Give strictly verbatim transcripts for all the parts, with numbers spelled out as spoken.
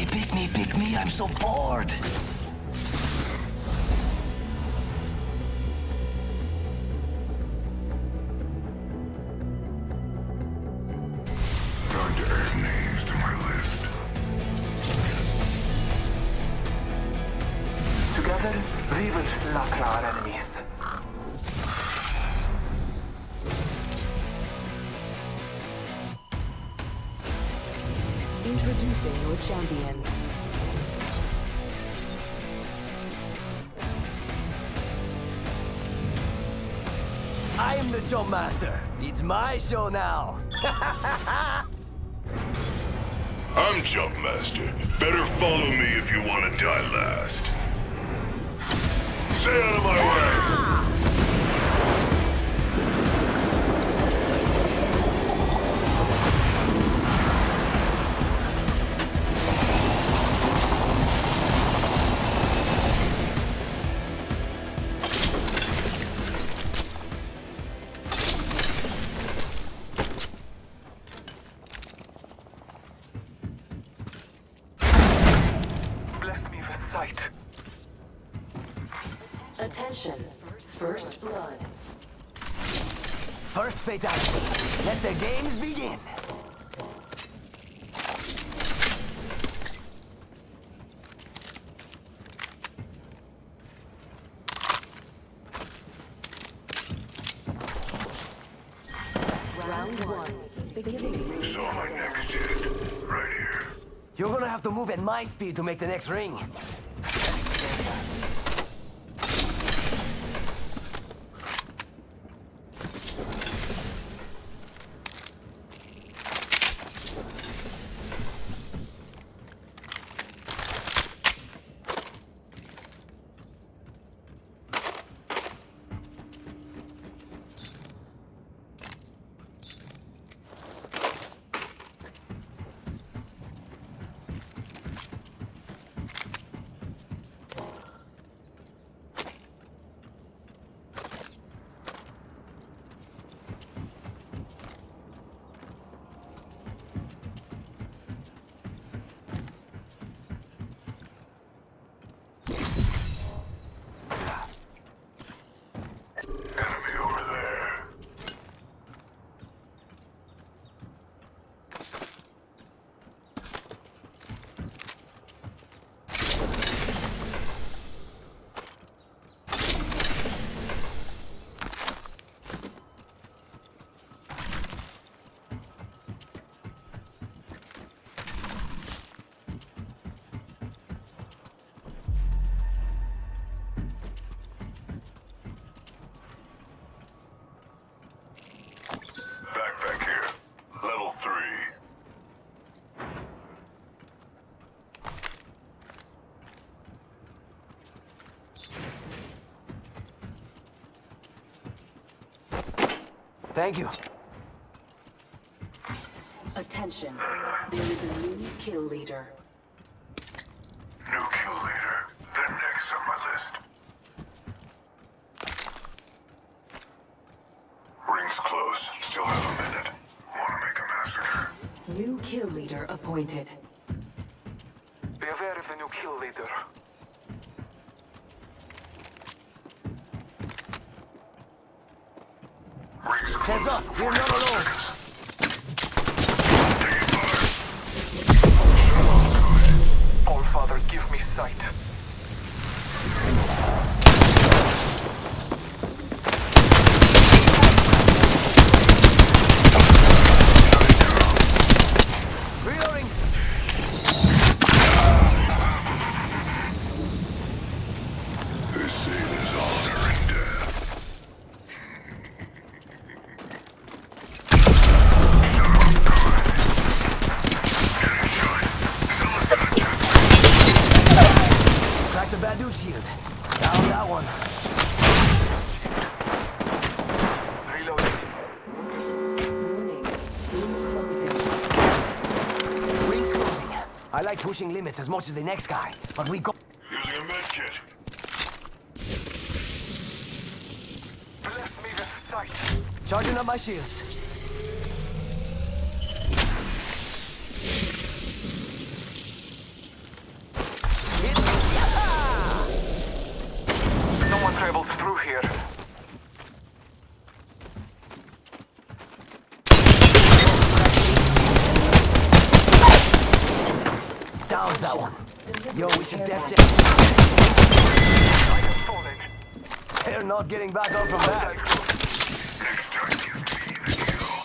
me, pick me, pick me. I'm so bored. Time to add names to my list. Together, we will slaughter our enemies. Introducing your champion. I am the Jump Master. It's my show now. I'm Jump Master. Better follow me if you want to die last. Stay out of my way! Attention, first blood. First fatality. Let the games begin. Round one. Beginning. So my next hit, right here. You're gonna have to move at my speed to make the next ring. Backpack here. Level three. Thank you. Attention, there is a new kill leader. New kill leader. They're next on my list. Ring's close. Still have a minute. Wanna make a massacre. New kill leader appointed. Be aware of the new kill leader. Ring's close. Hands up. We're not alone. All Father, give me sight. Reloading. They say there's honor in death. Crack the Badu shield. Down that one. Reloading. Warning, room closing. Rings closing. I like pushing limits as much as the next guy, but we go. Using a medkit. Bless me with sight. Charging up my shields. not getting back up from that. Next time, give me the kill.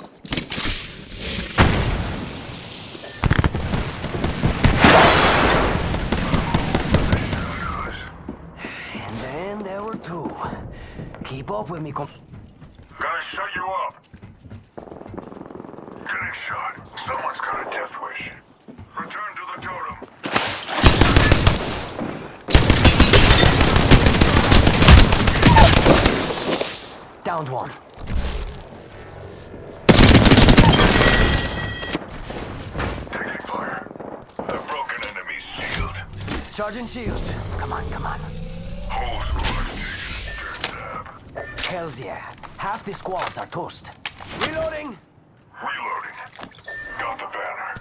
And then there were two. Keep up with me, com- Gonna shut you up. Getting shot. Someone's got a death wish. Return to the totem. Downed one. Taking fire. A broken enemy's shield. Charging shields. Come on, come on. Whole squad taking a stab. Hells yeah. Half the squads are toast. Reloading! Reloading. Got the banner.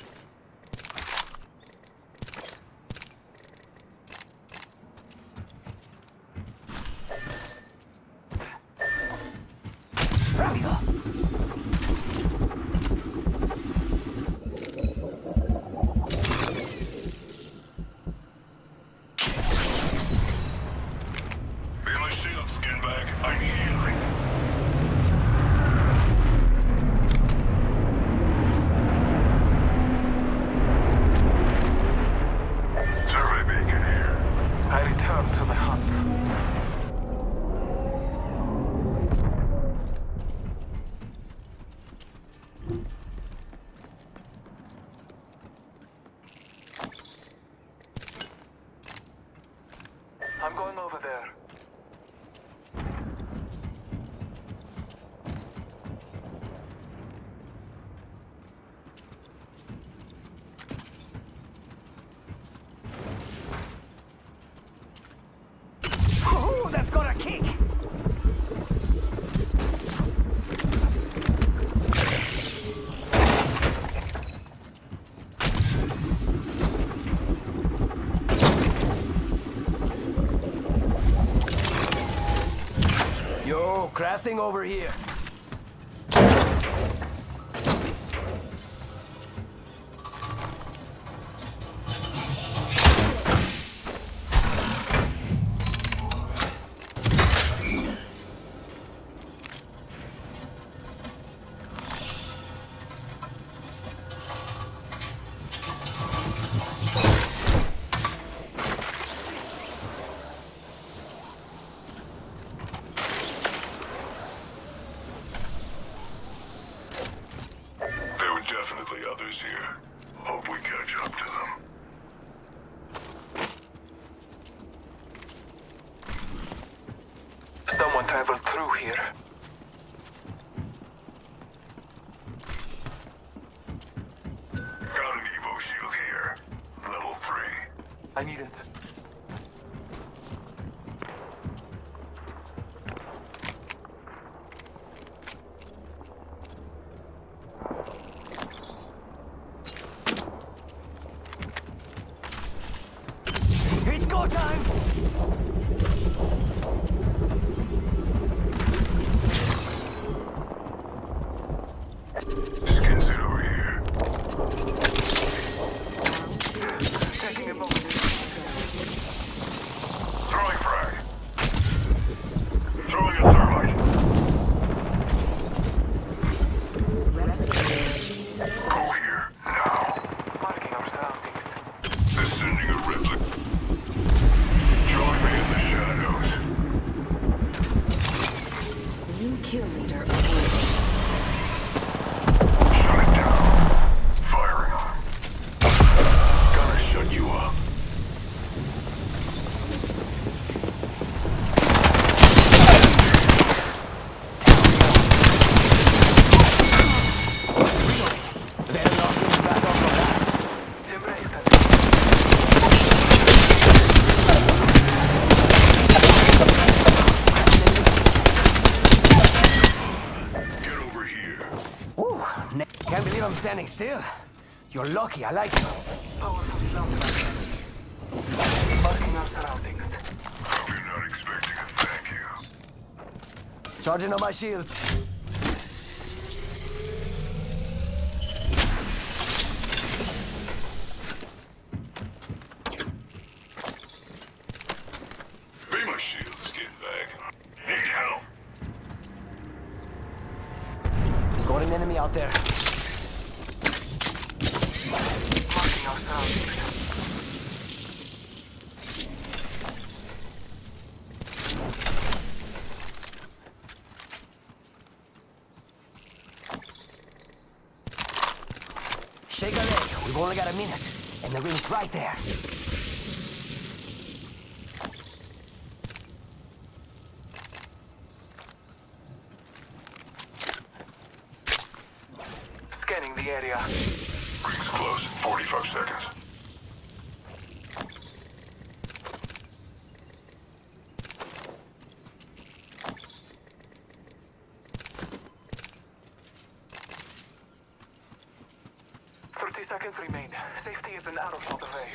Rápido! Feel my shield, skin back. I'm healing. Survey beacon here. I return to the hunt. I'm going over there. Ooh, that's got a kick! Yo, crafting over here. There were definitely others here. Hope we catch up to them. Someone traveled through here. Got an Evo shield here. Level three. I need it. It's go time! Skin suit over here. Taking a moment. Throwing frag. Throwing a thermite. Go here, now. Marking our surroundings. They're sending a replica. Join me in the shadows. New kill leader appointed. Shut it down. Firing on him. Gonna shut you up. Better not get back up from that. Embrace that. Get over here. Ooh, ne- can't believe I'm standing still. You're lucky, I like you. Powerful soundtrack. Marking our surroundings. Hope you're not expecting a thank you. Charging on my shields. Be my shield, skin bag. enemy out there. Marking our surroundings. Shake a leg. We've only got a minute, and the ring's right there. Scanning the area. Ring's close. forty-five seconds. thirty seconds remain. Safety is an arrow shot away.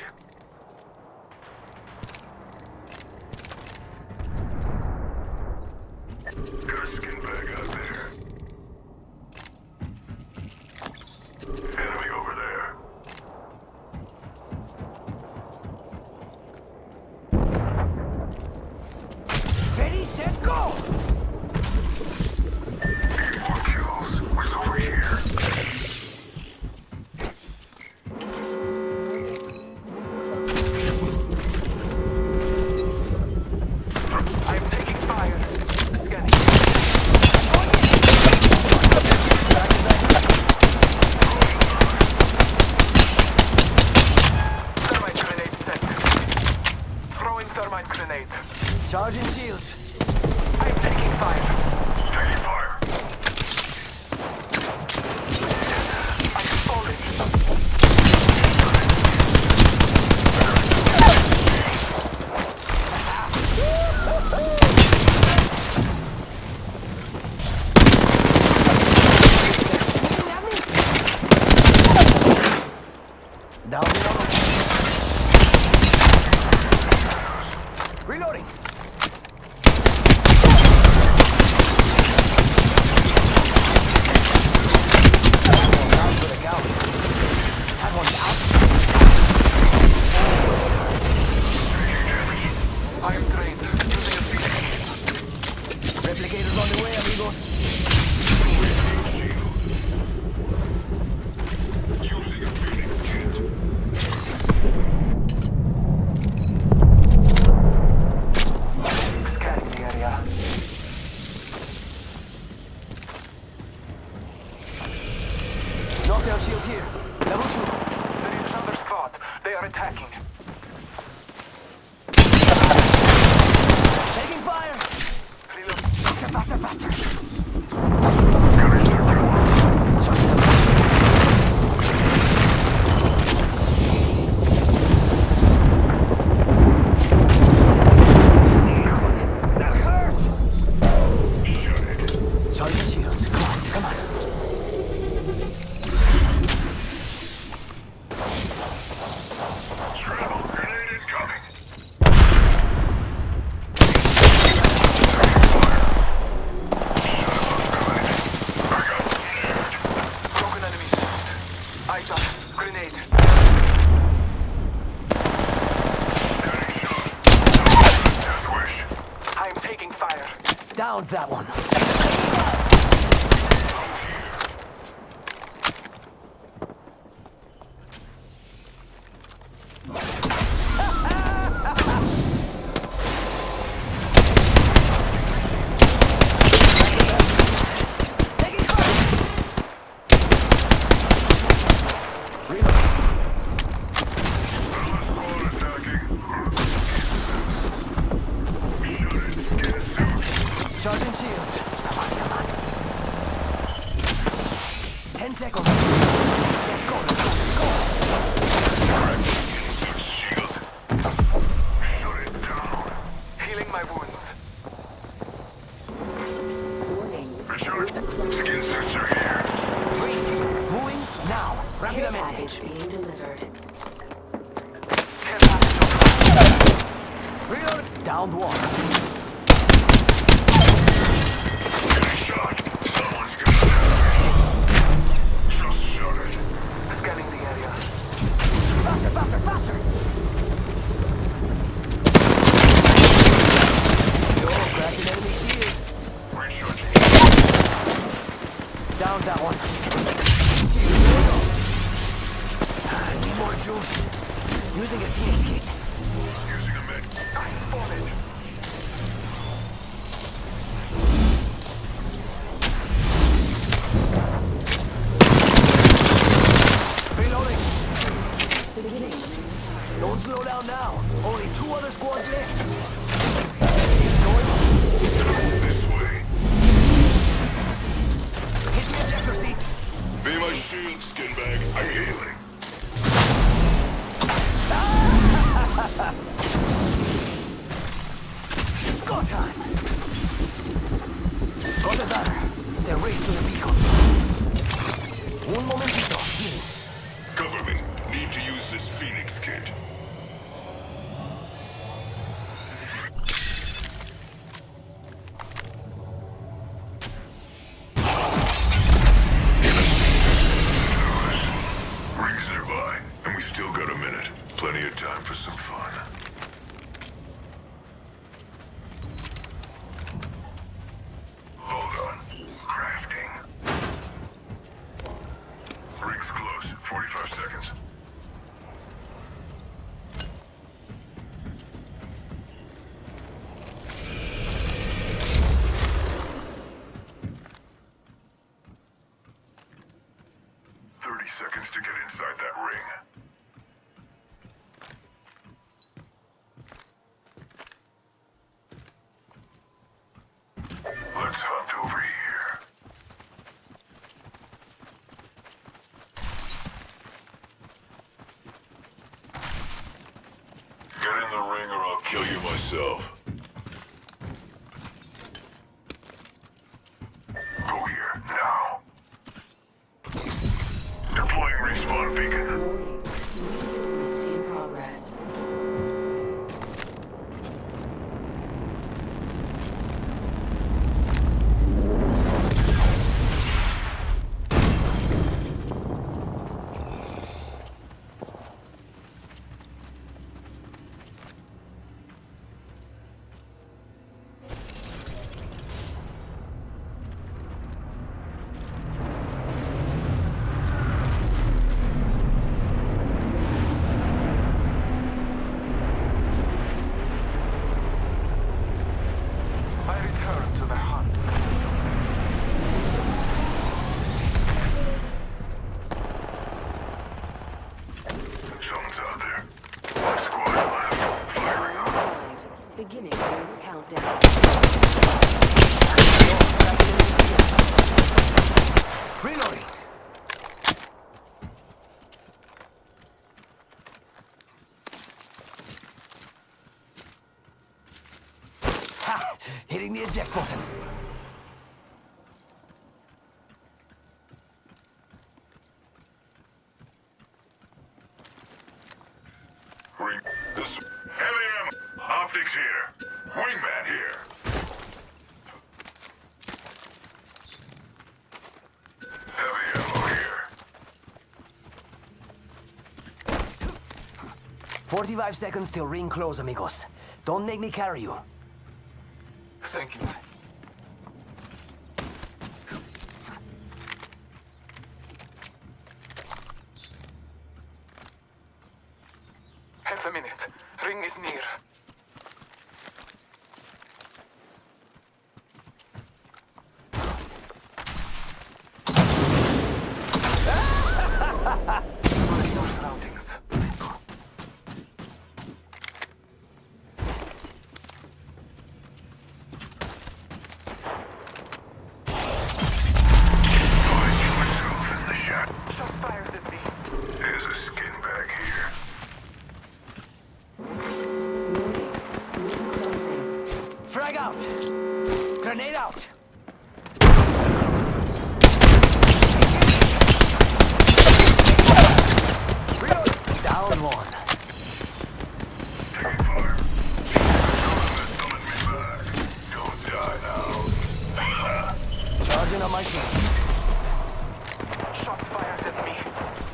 Got a skin bag out there. Enemy over there. Ready, set, go! More kills. Who's over here? I'm taking fire. Scanning. Thermite grenade set. Throwing thermite grenade. Charging shields. I'm taking fire. Taking fire. I'm falling. Down the other. Reloading. Down for the count. That one's out. I am trained. Using a physics. Replicators on the way, amigos. Using a Phoenix kit. Scanning the area. Knockout shield here. Level two. There is another squad. They are attacking. Taking fire. Reload. Faster, faster, faster. That hurts. Charging shields. Come on, come on. Travel grenade incoming. Broken enemies. Eyes up. Grenade. Death wish. I am taking fire. Down that one. Taking fire. Reload. Squad attacking. Shut it. Skin suit. Charging shields. Come on, come on. Ten seconds. Let's go, let's go, let's go. Shield. Shut it down. Healing my wounds. Warning. Richard, skin suits are here. Green. Moving now. Care Rapidamente. package being delivered. Care package. Reload. Downed one. Shot. Someone's gonna have it. Just shut it. Scanning the area. Faster, faster, faster. Yo, cracked an enemy shield. Recharge. Down that one. Go time! Got the ladder. It's a race to the beacon. Un momentito. Healing. Cover me. Need to use this Phoenix kit. Ring's nearby, and we still got a minute. Plenty of time for some fun. Hold on. Crafting. Ring's close. forty-five seconds. thirty seconds to get inside that ring. Let's hunt over here. Get in the ring or I'll kill you myself. Go here, now. Deploying respawn beacon. Warning. Movement in progress. I return to the hunt. Someone's out there. One squad left. Firing up. Five. Beginning ring countdown. Reloading. Ha! Hitting the eject button. Ring. This. Heavy ammo. Optics here. Wingman here. Heavy ammo here. forty-five seconds till ring close, amigos. Don't make me carry you. Thank you. Half a minute. Ring is near. Marking our surroundings. Find yourself in the shadow. Shots fired at me. There's a skin bag here. Warning. Ring closing. Frag out! Grenade out! Reload! Down one. Taking fire. Don't let me back. Don't die now. Charging on my shield. Shots fired at me.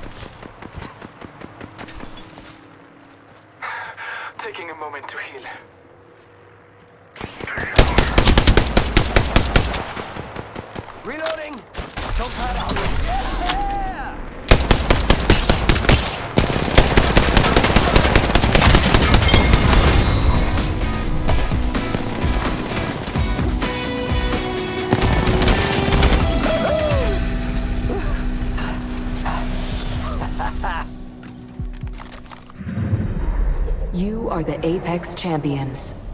Taking a moment to heal. Reloading! Don't cut out! Yeah! You are the Apex Champions.